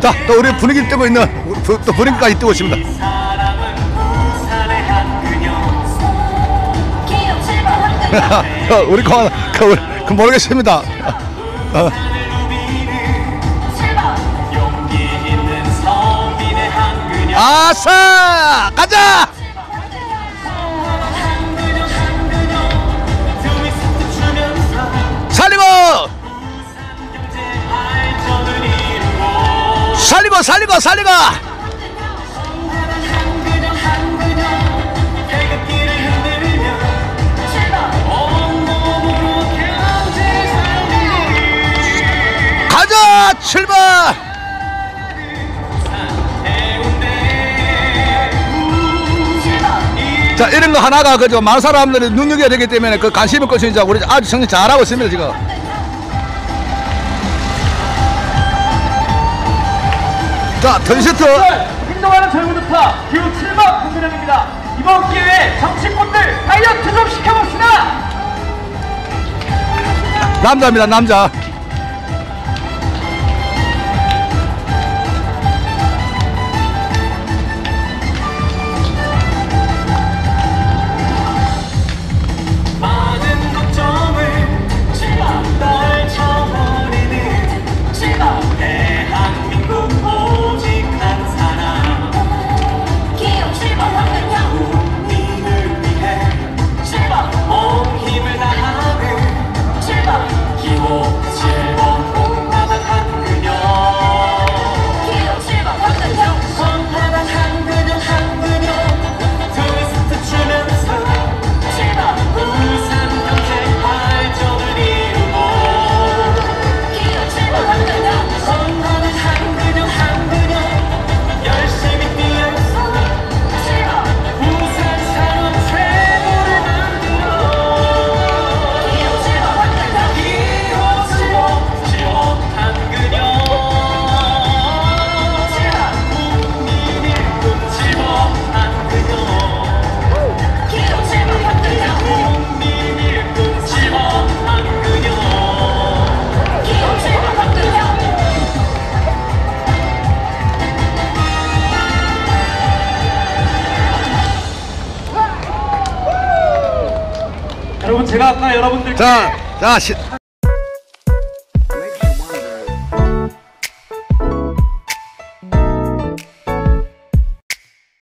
자, 또 우리 분위기 뜨고 있는, 또 분위기까지 뜨고 있습니다. 우리 그 모르겠습니다. 아싸! 가자! 살리고! 살리고 살리고 살리고! 가자! 출발! 자, 이런 거 하나가 그저 많은 사람들이 눈여겨야 되기 때문에 그 관심을 끌 수 있자. 우리 아주 정신 잘하고 있습니다 지금. 자, 턴시트 행동하는 젊은우파 교육 7번 김근영입니다. 이번 기회에 정치꾼들 다이어트 좀 시켜봅시다. 남자입니다 남자. 여러분 제가 아까 여러분들께 자,